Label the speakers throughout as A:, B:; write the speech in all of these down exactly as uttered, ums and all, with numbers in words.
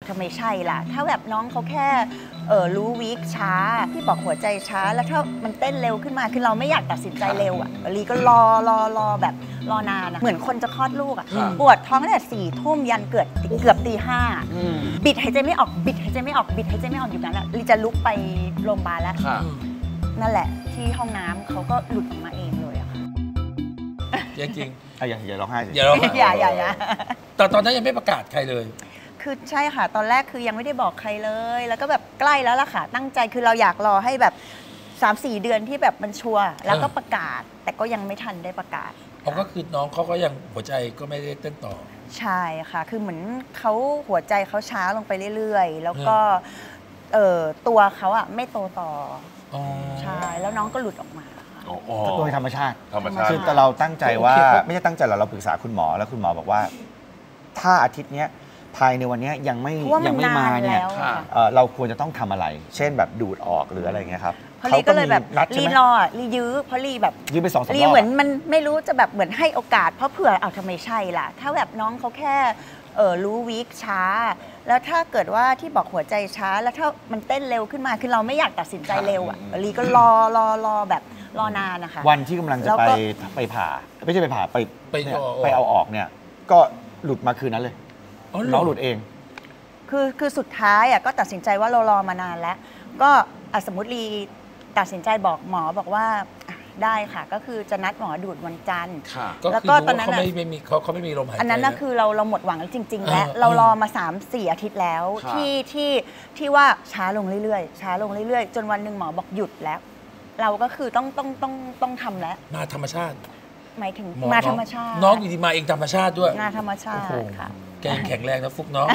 A: ทำไมใช่ล่ะถ้าแบบน้องเขาแค่เออรู้วีคช้าที่บอกหัวใจช้าแล้วถ้ามันเต้นเร็วขึ้นมาคือเราไม่อยากตัดสินใจเร็วอ่ะลีก็รอรอรอแบบรอนานอะเหมือนคนจะคลอดลูกอ่ะปวดท้องตั้งแต่สี่ทุ่มยันเกือบเกือบตีห้าบิดหายใจไม่ออกบิดหายใจไม่ออกบิดหายใจไม่ออกอยู่นั้นแหละลีจะลุกไปโรงพยาบาลแล้วนั่นแหละที่ห้องน้ำเขาก็หลุดออกมาเองเลยอะค่ะ
B: จริงจริง
C: อย่าอย่าร้องไห้
B: อย่าร้องไห้
A: อย่าอย่าอย่า
B: แต่ตอนนั้นยังไม่ประกาศใครเลย
A: คือใช่ค่ะตอนแรกคือยังไม่ได้บอกใครเลยแล้วก็แบบใกล้แล้วล่ะค่ะตั้งใจคือเราอยากรอให้แบบ สามสี่ เดือนที่แบบมันชัวร์แล้วก็ประกาศแต่ก็ยังไม่ทันได้ประกาศ
B: เขาก็คือน้องเขาก็ยังหัวใจก็ไม่ได้เต้นต่อ
A: ใช่ค่ะคือเหมือนเขาหัวใจเขาช้าลงไปเรื่อยๆแล้วก็เอ่อตัวเขาอะไม่โตต่อใช่แล้วน้องก็หลุดออกมา
C: โดยธรรมชาติ
D: ธรรมชาติ
C: คือแต่เราตั้งใจว่าไม่ใช่ตั้งใจเราเราปรึกษาคุณหมอแล้วคุณหมอบอกว่าถ้าอาทิตย์นี้ภายในวันนี้ยังไม่ยังไม่มาเนี่ยเราควรจะต้องทำอะไรเช่นแบบดูดออกหรืออะไรเงี้ยครับ
A: พอลีก็เลยแบบรีรอรียื้อเพราะลีแบบ
C: ยื้อไปสองสามรอบ
A: ลีเหมือนมันไม่รู้จะแบบเหมือนให้โอกาสเพราะเผื่อเอาทำไมใช่ล่ะถ้าแบบน้องเขาแค่เออรู้วีคช้าแล้วถ้าเกิดว่าที่บอกหัวใจช้าแล้วถ้ามันเต้นเร็วขึ้นมาคือเราไม่อยากตัดสินใจเร็วอ่ะลีก็รอรอรอแบบรอนานนะคะ
C: วันที่กำลังจะไปไปผ่าไม่ใช่ไปผ่าไปไปเอาออกเนี่ยก็หลุดมาคืนนั้นเลยน้องหลุดเอง
A: คือคือสุดท้ายอ่ะก็ตัดสินใจว่าเรารอมานานแล้วก็สมมติลีตัดสินใจบอกหมอบอกว่าได้ค่ะก็คือจะนัดหมอดูดวันจันทร์
B: แล้วก็ตอนนั้นเขาไม่มีเขาเขาไม่มีลมหายใจ
A: อันนั้นน่ะคือเราเราหมดหวังจริงๆแล้วเรารอมา สามสี่ อาทิตย์แล้วที่ที่ที่ว่าช้าลงเรื่อยๆช้าลงเรื่อยๆจนวันหนึ่งหมอบอกหยุดแล้วเราก็คือต้องต้องต้องต้องทำแล้ว
B: มาธรรมชาติ
A: หมายถึงมาธรรมชาติ
B: น้องอยู่ดีมาเองธรรมชาติด้วย
A: มาธรรมชาติค่ะ
B: แกแข็งแรงนะฟุกน้อง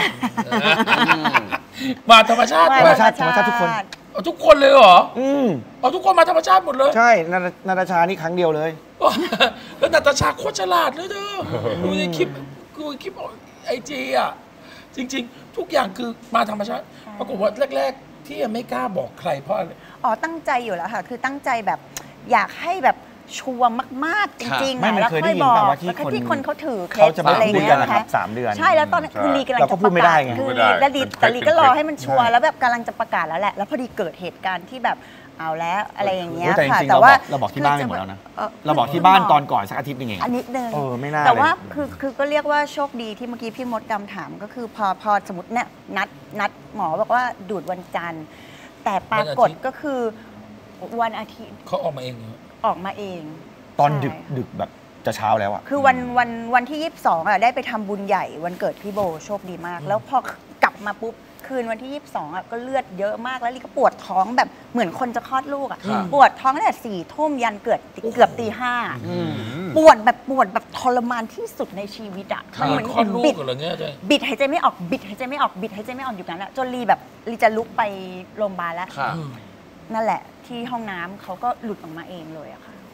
B: มาธรรมชาติ
C: ธรรมชาติธรรมชาติทุกคน
B: ทุกคนเลยเหรออืมเอาทุกคนมาธรรมชาติหมดเลย
C: ใช่นาตาชานี่ครั้งเดียวเลย
B: แล้วนาตาชาโคตรฉลาดเลยเธอดูในคลิปดูคลิปไอจีอ่ะจริงๆทุกอย่างคือมาธรรมชาติปรากฏว่าแรกๆที่ยังไม่กล้าบอกใครเพราะอะไร
A: อ๋อตั้งใจอยู่แล้วค่ะคือตั้งใจแบบอยากให้แบบชัวร์มากๆจริงๆแล้วค่อยบอกแล้วก็ที่คนเขาถือเคล็ดอะไรเงี้ยนะคะ
C: สามเดือน
A: ใช่แล้วตอนนั้นคือลีกำลังจะประกาศคือลีและลีแต่ลีก็รอให้มันชัวร์แล้วแบบกำลังจะประกาศแล้วแหละแล้วพอดีเกิดเหตุการณ์ที่แบบเอาแล้วอะไรอย่างเงี้ยค่ะ
C: แต่ว่าเราบอกที่บ้านหมดแล้วนะเราบอกที่บ้านตอนก่อนสักอาทิตย์นึงเอง
A: อันนิดนึง
C: เออไม่น่า
A: แต่ว่าคือคือก็เรียกว่าโชคดีที่เมื่อกี้พี่มดดำถามก็คือพอพอสมมติเนี่ยนัดนัดหมอบอกว่าดูดวันจันทร์แต่ปรากฏก็คือวันอาทิตย์
B: เขาออกมาเอง
A: ออกมาเอง
C: ตอนดึกดึกแบบจะเช้าแล้วอะ
A: คือวันวันวันที่ยี่สิบสองอะได้ไปทำบุญใหญ่วันเกิดพี่โบโชคดีมากแล้วพอกลับมาปุ๊บคืนวันที่ยี่สิบสองอะก็เลือดเยอะมากแล้วลีก็ปวดท้องแบบเหมือนคนจะคลอดลูกอะปวดท้องตั้งแต่สี่ทุ่มยันเกือบเกือบตีห้าปวดแบบปวดแบบทรมานที่สุดในชีวิตอะ
B: เหมือนคลอดลูกอะไรเงี้ยใช่
A: บิดหายใจไม่ออกบิดหายใจไม่ออกบิดหายใจไม่ออกอยู่นั้นแหละจนลีแบบลีจะลุกไปโรงพยาบาลแล้วนั่นแหละที่ห้องน้ำเขาก็หลุดออกมาเองเลยอะค่ะ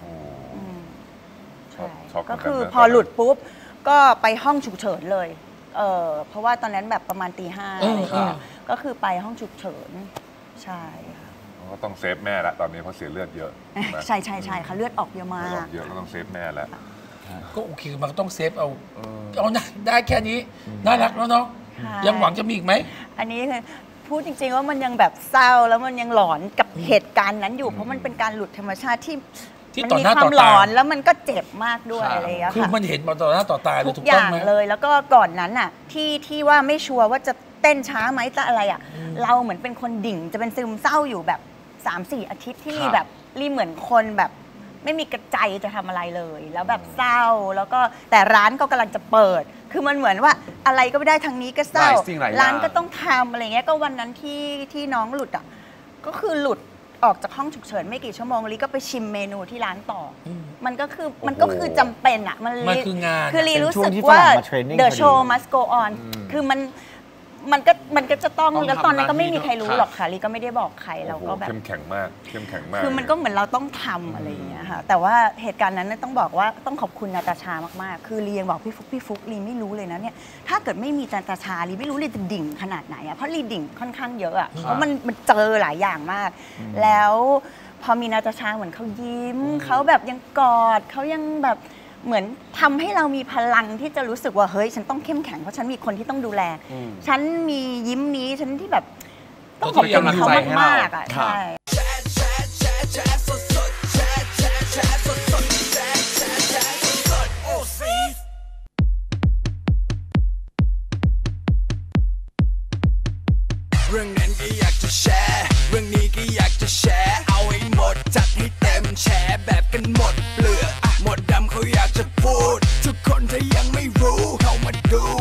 A: ก็คือพอหลุดปุ๊บก็ไปห้องฉุกเฉินเลยเออเพราะว่าตอนนั้นแบบประมาณตีห้าอะไรเงี้ยก็คือไปห้องฉุกเฉินใช่ค่ะ
D: ก็ต้องเซฟแม่ละตอนนี้เพราะเสียเลือดเยอะ
A: ใช่ใช่ใช่ค่ะเลือดออกเยอะมาก
D: เยอะก็ต้องเซฟแม่แล้ว
B: ก็โอเคมันก็ต้องเซฟเอาเอานะได้แค่นี้น่ารักแล้วเนาะยังหวังจะมีอีกไหม
A: อันนี้คือพูดจริงๆว่ามันยังแบบเศร้าแล้วมันยังหลอนกับเหตุการณ์นั้นอยู่เพราะมันเป็นการหลุดธรรมชาติที่มันมีความหลอนแล้วมันก็เจ็บมากด้วยอะไรอย่างเงี้ยค่ะ
B: คือมันเห็นมาต่อหน้าต่อตาเลย
A: ทุกอย่างเลยแล้วก็ก่อนนั้นอ่ะที่ที่ว่าไม่ชัวร์ว่าจะเต้นช้าไหมจะอะไรอ่ะเราเหมือนเป็นคนดิ่งจะเป็นซึมเศร้าอยู่แบบ สามสี่ อาทิตย์ที่รีแบบรีเหมือนคนแบบไม่มีกระใจจะทำอะไรเลยแล้วแบบเศร้าแล้วก็แต่ร้านก็กำลังจะเปิดคือมันเหมือนว่าอะไรก็ไม่ได้ทางนี้ก็เศร้าร้านก็ต้องทำอะไรเงี้ยก็วันนั้นที่ที่น้องหลุดอ่ะก็คือหลุดออกจากห้องฉุกเฉินไม่กี่ชั่วโมงลีก็ไปชิมเมนูที่ร้านต่อมันก็คือมันก็คือจำเป็นอ่ะ
B: มันคืองาน
A: คือลีรู้สึกว่า the show must go on คือมันมันก็มันก็จะต้องแล้วตอนนั้นก็ไม่มีใครรู้หรอกค่ะลีก็ไม่ได้บอกใครเราก็แบบ
D: เข้มแข็งมากเข้มแข็งมาก
A: คือมันก็เหมือนเราต้องทำอะไรอย่างเงี้ยค่ะแต่ว่าเหตุการณ์นั้นต้องบอกว่าต้องขอบคุณนาตาชามากๆคือลียังบอกพี่ฟุกพี่ฟุกลีไม่รู้เลยนะเนี่ยถ้าเกิดไม่มีนาตาชาลีไม่รู้ลีจะดิ่งขนาดไหนอ่ะเพราะลีดิ่งค่อนข้างเยอะอ่ะเพราะมันมันเจอหลายอย่างมากแล้วพอมีนาตาชาเหมือนเขายิ้มเขาแบบยังกอดเขายังแบบเหมือนทำให้เรามีพลังที่จะรู้สึกว่าเฮ้ยฉันต้องเข้มแข็งเพราะฉันมีคนที่ต้องดูแลฉันมียิ้มมีฉันที่แบบต้องขอบคุณเขามากๆอ่ะใช่
E: เรื่องนั้นก็อยากจะแชร์เรื่องนี้ก็อยากจะแชร์เอาให้หมดจัดให้เต็มแชร์แบบกันหมดเปลือกหมดดำเขาอยากจะพูดทุกคนถ้ายังไม่รู้เข้ามาดู